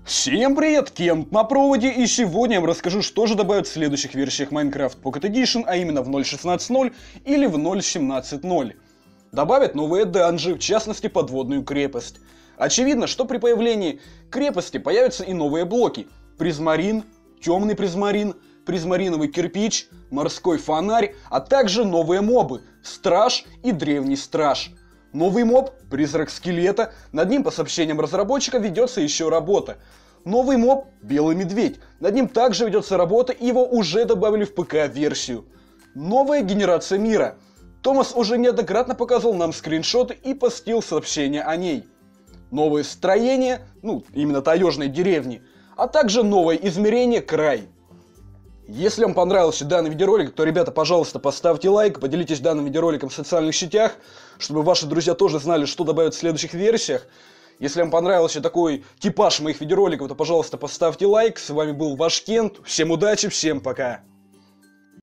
Всем привет, Кент на проводе, и сегодня я вам расскажу, что же добавят в следующих версиях Minecraft Pocket Edition, а именно в 0.16.0 или в 0.17.0. Добавят новые данжи, в частности подводную крепость. Очевидно, что при появлении крепости появятся и новые блоки. Призмарин, темный призмарин, призмариновый кирпич, морской фонарь, а также новые мобы – страж и древний страж. Новый моб – призрак скелета, над ним по сообщениям разработчика ведется еще работа. Новый моб – белый медведь, над ним также ведется работа, и его уже добавили в ПК-версию. Новая генерация мира. Томас уже неоднократно показывал нам скриншоты и постил сообщения о ней. Новое строение, именно таежной деревни, а также новое измерение край. Если вам понравился данный видеоролик, то, ребята, пожалуйста, поставьте лайк, поделитесь данным видеороликом в социальных сетях, чтобы ваши друзья тоже знали, что добавят в следующих версиях. Если вам понравился такой типаж моих видеороликов, то, пожалуйста, поставьте лайк. С вами был ваш Кент. Всем удачи, всем пока.